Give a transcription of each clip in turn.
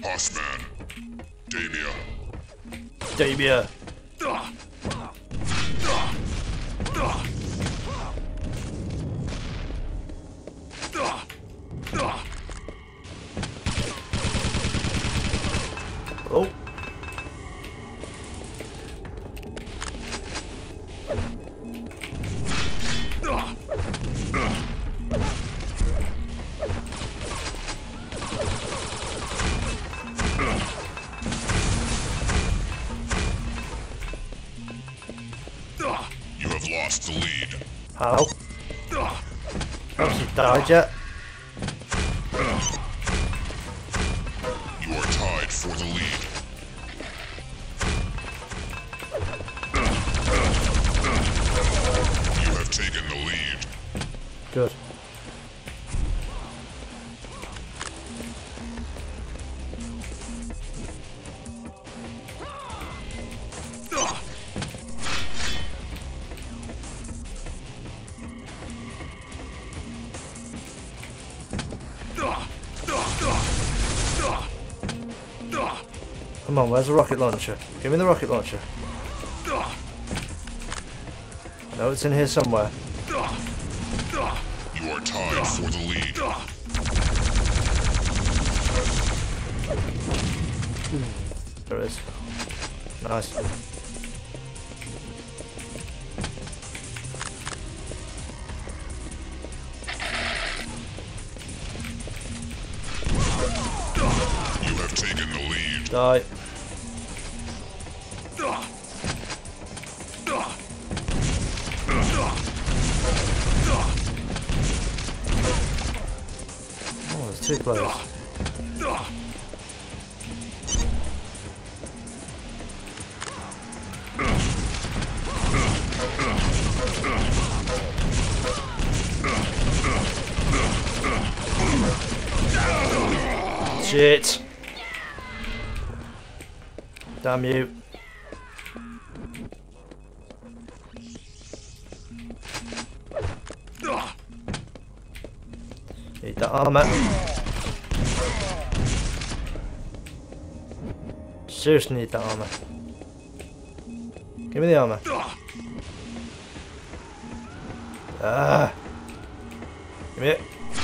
Bossman. Damia. Damia. Oh. You have lost the lead. How? Has he died yet? You are tied for the lead. You have taken the lead. Good. Come on, where's the rocket launcher? Give me the rocket launcher. I know it's in here somewhere. You are tied for the lead. There it is. Nice. You have taken the lead. Die. Oh, there's two players. Shit. Damn you. Need that armor. Seriously need that armor. Give me the armor. Ah. Give me it.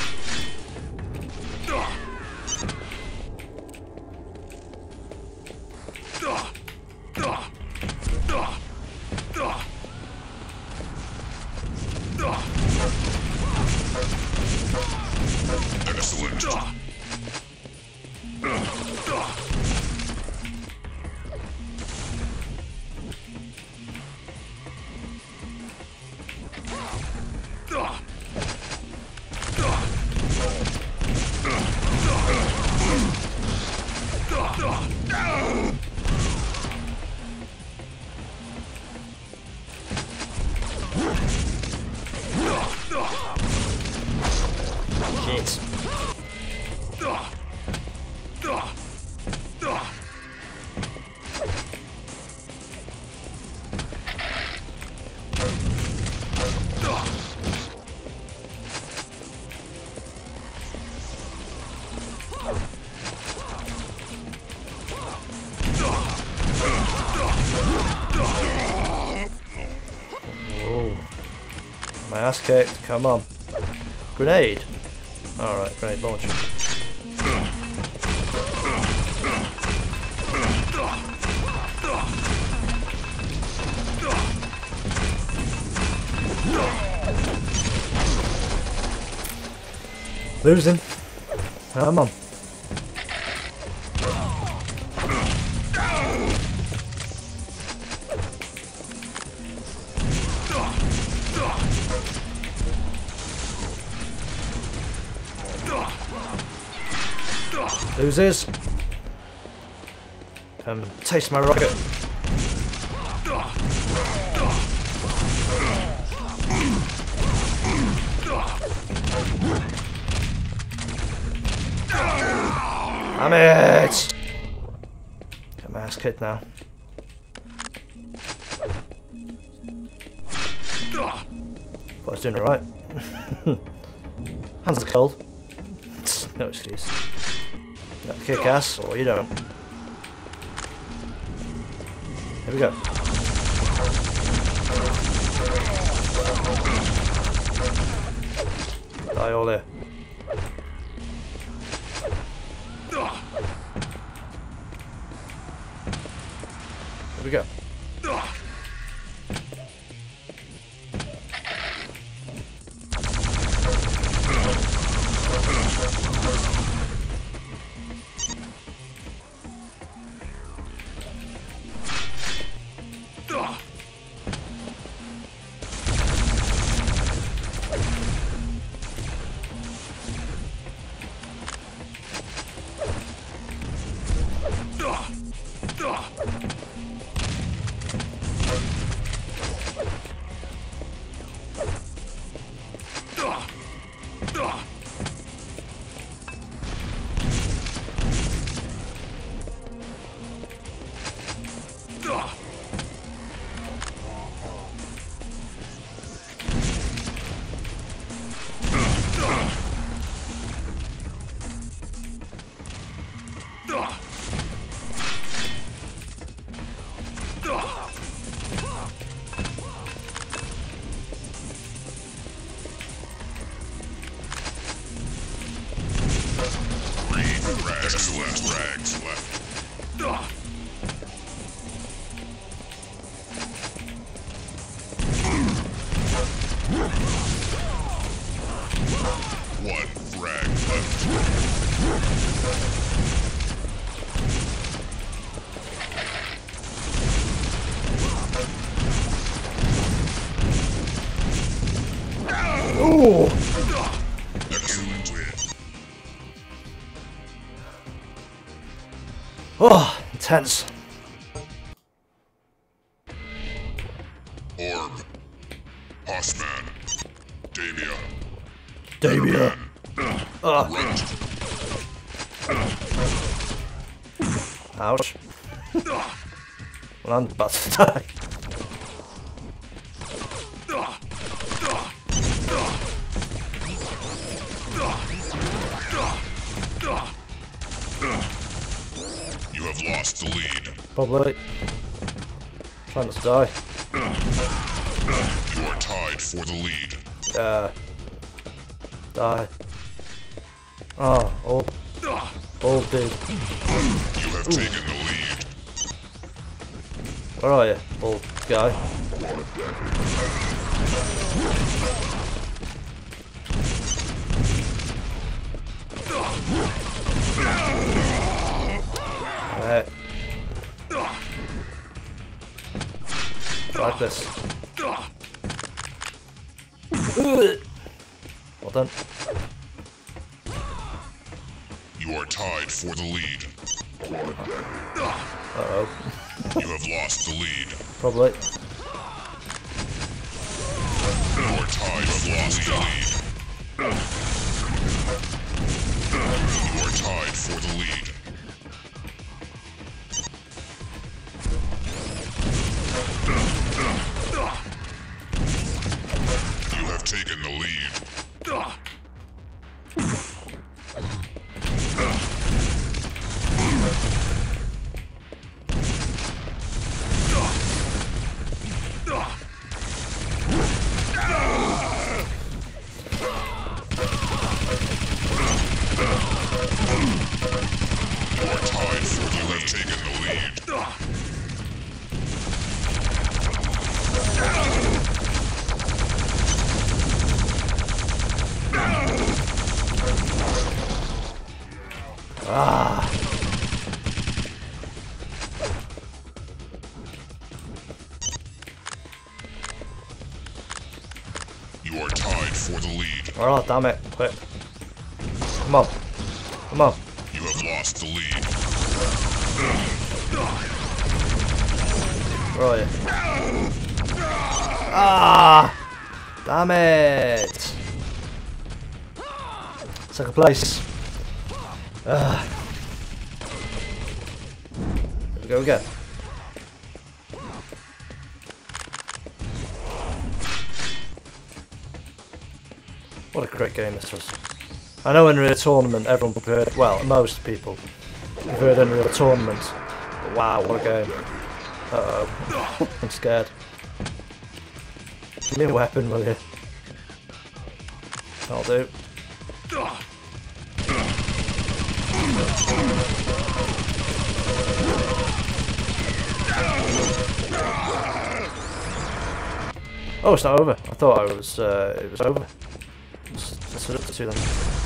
Excellent. Shit. Oh. My ass kicked. Come on. Grenade. Alright, grenade launcher. Losing. Come on. Loses. Taste my rocket. Damn it! Get my ass kicked now. Thought I was doing it right. Hands are cold. No excuse. Kick ass, or you don't. Here we go. Die all there. Here we go. Rags left. One frag left. Ooh! Excellent win. Oh, intense. Orb. Hossman. Damia. Damia. Runt. Ouch. Well, I'm about to die. You have lost the lead. Probably. Trying not to die. You are tied for the lead. Die. Oh, all dude. You have taken the lead. Where are you, old guy? Alright. Like this. Well done. You are tied for the lead. Uh-oh. You have lost the lead. Probably. You are tied for the lead. You are tied for the lead. You have taken the lead. You are tied for the lead. You have taken the lead. Ah. You are tied for the lead. Oh, damn it. Quick. Come on. Come on. You have lost the lead. Where are you? Ah! Damn it! Second place. Here we go again. What a great game this was. I know Unreal Tournament everyone preferred, well, most people preferred Unreal Tournament. But wow, what a game. Uh-oh. I'm scared. Give me a weapon, will you? I'll do. Oh, it's not over. I thought it was over. Let's do it to them.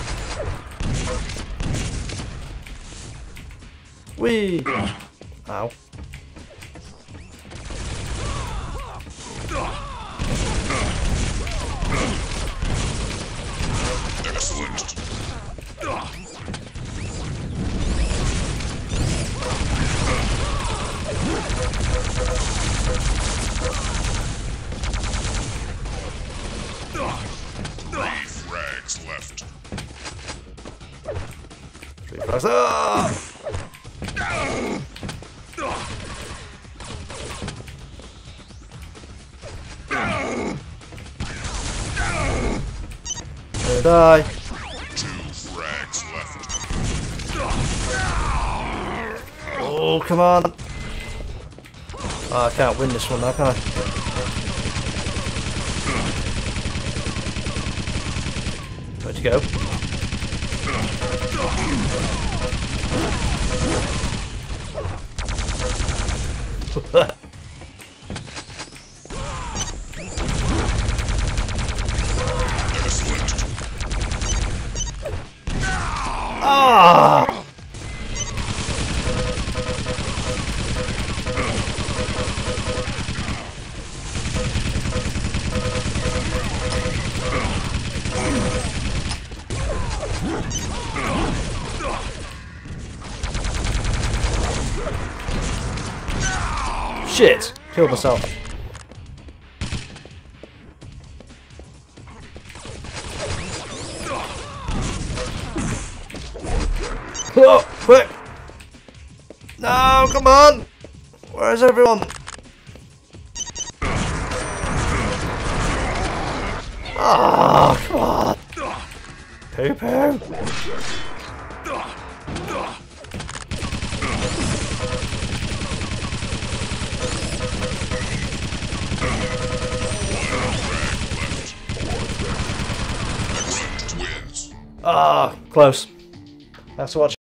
Whee! Ow. Excellent. Frags left. 3 frags. Ah! Gonna die. 2 frags left. Oh, come on. Oh, I can't win this one now, can I? Where'd you go? Ah! Shit! Killed myself. Oh, quick! No, come on! Where's everyone? Ah, come on! Poo poo! Ah, close. Thanks for watching.